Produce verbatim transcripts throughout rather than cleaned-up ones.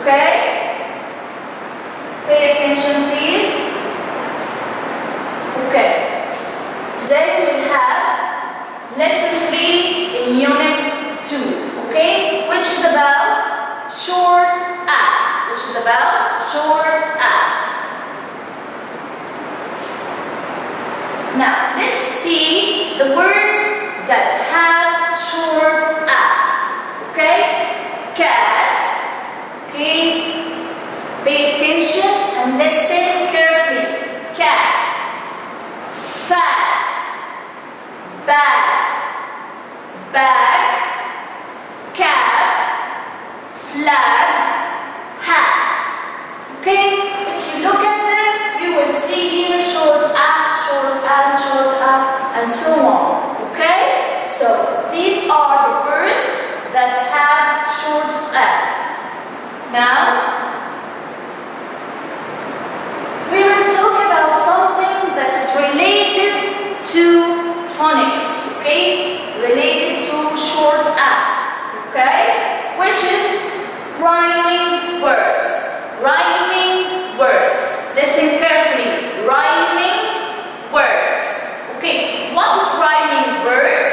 Okay? Pay attention, please. Okay. Today we will have lesson three in unit two. Okay? Which is about short a. Which is about short a. Now, let's see the words that have short a. Okay? Cat. Okay? Pay attention and listen carefully. Cat. Fat. Bat. Bag. Cap. Flag. Hat. Okay? If you look at them, you will see here short a, short a, short a, and so on. Okay? So, these are the words that have short a. Now, we will talk about something that's related to phonics, okay? Related to short a, okay? Which is rhyming words. Rhyming words. Listen carefully. Rhyming words. Okay, what is rhyming words?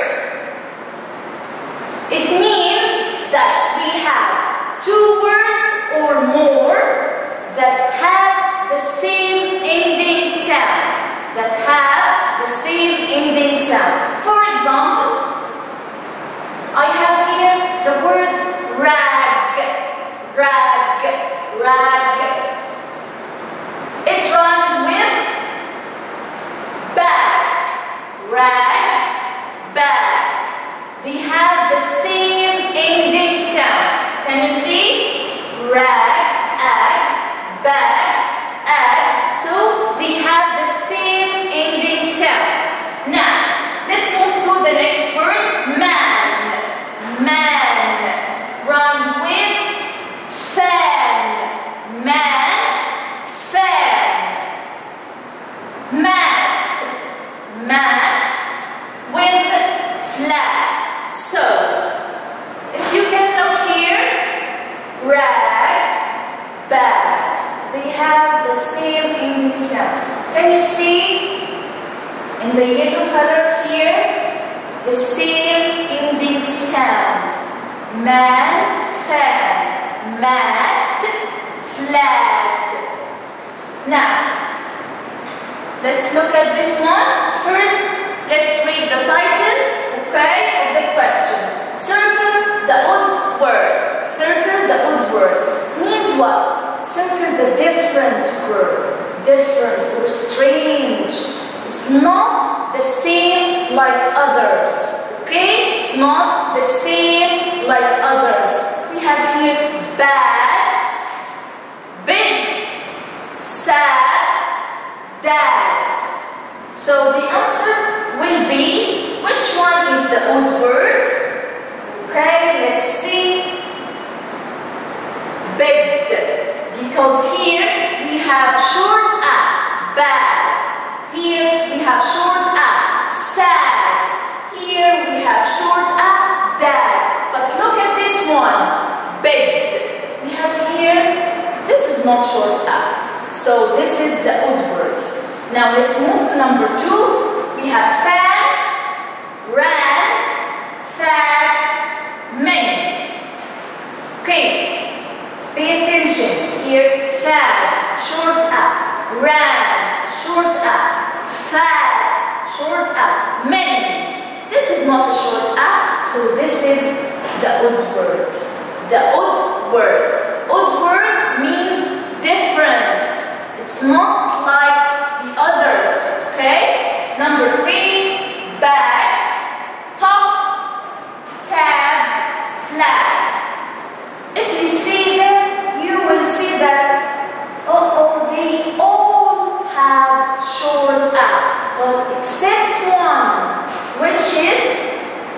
It means that we have two words or more that have the same ending sound. That have the same ending sound. For example, I have here the word rag. Rag. Rag. It rhymes with bag. Rag. Bag. They have the same ending sound. Can you see? Rag, ag, bag, ag. So they have the same ending sound. Now, let's move to the next word. Man. Man. Rhymes with fan. Man, fan. Mat. Mat with flag. So, if you can look here, rag, bag, they have the same ending sound. Can you see in the yellow color here the same ending sound? Man, fan, mat, flat. Now, let's look at this one. First, let's read the title, okay, of the question. Circle the odd word. Circle the odd word. Means what? Circle the different word. Different or strange. It's not the same like others. Okay? It's not the same like others. We have here bad, bit, sad, dad. So the answer will be, which one is the odd word? Okay, let's see. Bed. Because here we have short a, bad. Here we have short a, sad. Here we have short a, dad. But look at this one, bed. We have here, this is not short a. So this is the odd word. Now let's move to number two. We have fan, ran, fat, many. Okay, pay attention. Here, fan, short a, ran, short a, fat, short a, many. This is not a short a, so this is the odd word. The odd word. Odd word means different. It's not like the others, okay? Number three, bag, top, tab, flag. If you see them, you will see that, uh-oh, they all have short a, but except one, which is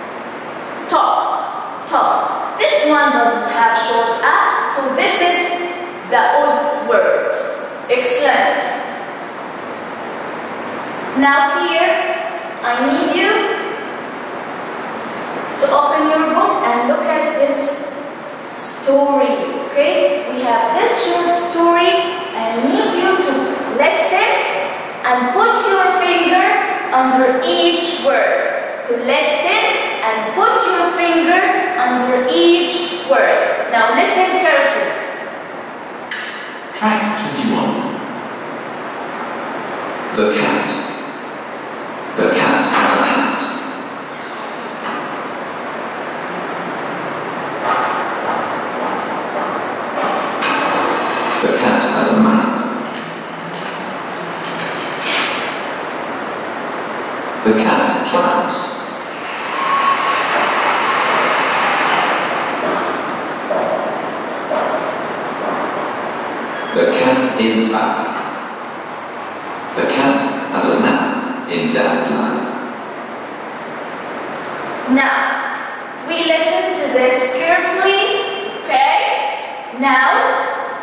top, top. This one doesn't have short a, so this is the odd word. Excellent. Now here, I need you to open your book and look at this story. story. Okay? We have this short story. I need you to listen and put your finger under each word. To listen and put your finger under each word. Now listen carefully. Track twenty-one. The cat. The cat has a hat. The cat has a map. The cat claps. The cat is back. The cat has a nap in Dad's lap. Now, we listen to this carefully, okay? Now,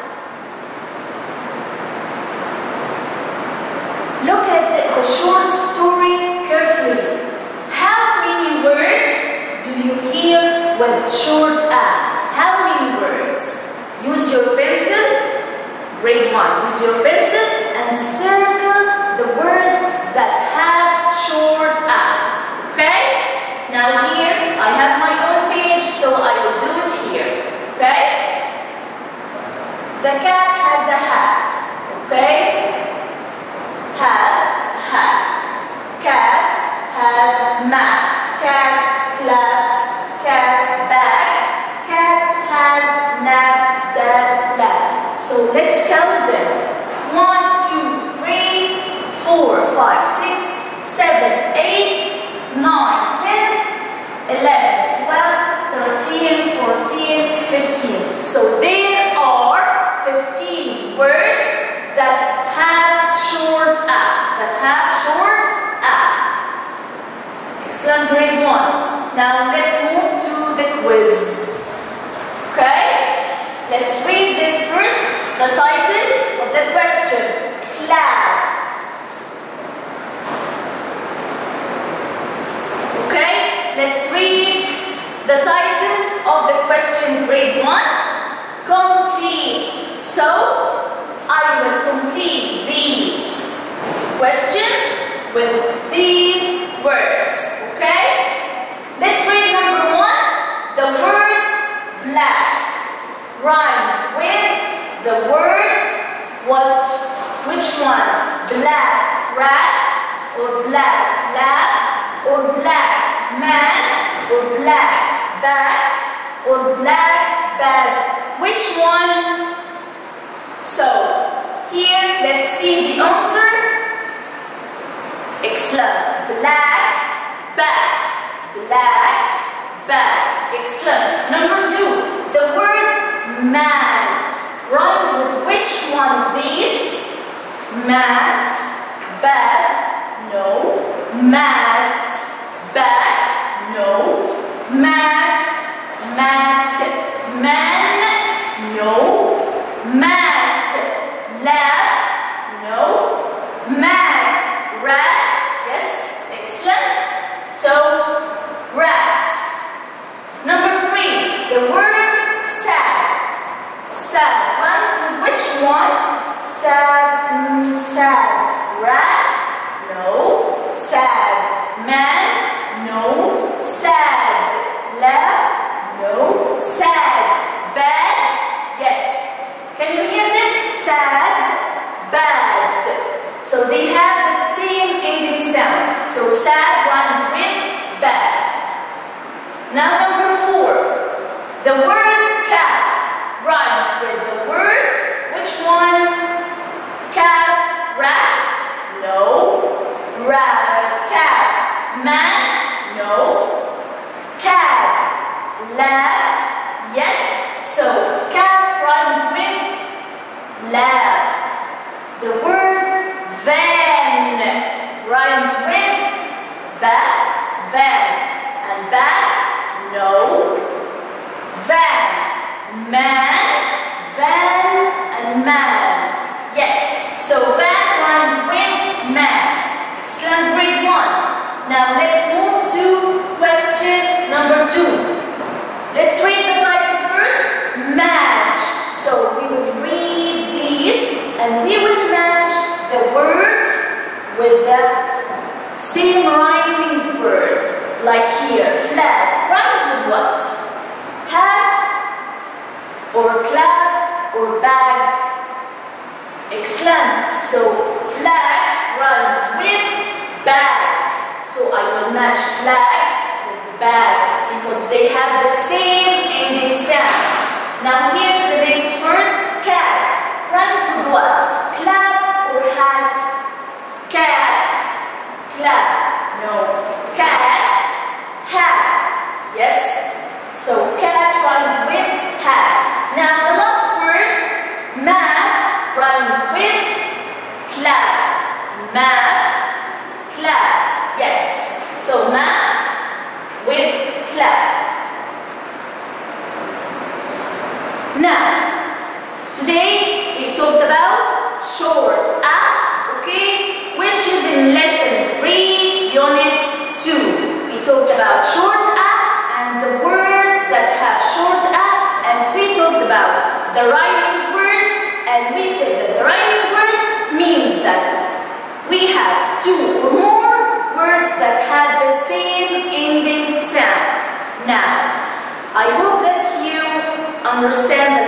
look at the, the short story carefully. How many words do you hear with short A? How many words? Use your pencil. Grade one. Use your pencil and circle the words that have short A. Okay? Now here, I have my own page, so I will do it here. Okay? The cat has a hat. Okay? Has hat. Cat has map. Cat claps. Cat bag. Cat has nap, dad, lab. So let's count them. One, two, three, four, five, six, seven, eight, nine, ten, eleven, twelve, thirteen, fourteen, fifteen. So there are fifteen words that have short A. That have short A. Excellent, grade one. Now let's move to the quiz. Okay? Let's read this first, the title of the question. Clouds. Okay? Let's read the title of the question, grade one. Complete. So, I will complete these questions with these words. Okay? Let's read number one. The word black rhymes with the word what? Which one? Black rat or black lab or black man or black bag or black bag? Which one? So, here let's see the answer. Excellent. Black bag. Black bag. Excellent. Number two, the word mat rhymes with which one of these? Mat, bag, no. Mat, bag, no. Mat, mat, man, no. Mat, lab, no. Mat, rat, yes, excellent. So, rat. Number three, the word sad. Sad rhymes with which one? Sad, mm, sad. Rat? No. Sad. Man? No. Sad. Lab? No. Sad. Bad? Yes. Can you hear them? Sad. Bad. So they have the same ending sound. So sad rhymes with bad. Now number four. The word cat rhymes with the word, which one? Cat, rat? No. Rat, cat, man? No. Cat, lab? Yes. So cat rhymes with lab. The word van rhymes with bag, van, and bag? No. Van, man, van, and man. Yes, so van rhymes with man. Excellent, grade one. Now let's move to question number two. Let's read the title first. with the same rhyming word. Like here, flag rhymes with what? Hat or clap or bag. Excellent. So flag rhymes with bag. So I will match flag with bag because they have the same ending sound. Now here the next word, cat, rhymes with what? Clap or hat? Cat, clap. No. Cat, hat. Yes. So cat rhymes with hat. Now the last word, map, rhymes with clap. Map, clap. Yes. So map with clap. Now, today we talked about short a, okay, which is in lesson three, unit two. We talked about short a and the words that have short a, and we talked about the rhyming words, and we said that the rhyming words means that we have two or more words that have the same ending sound. Now, I hope that you understand the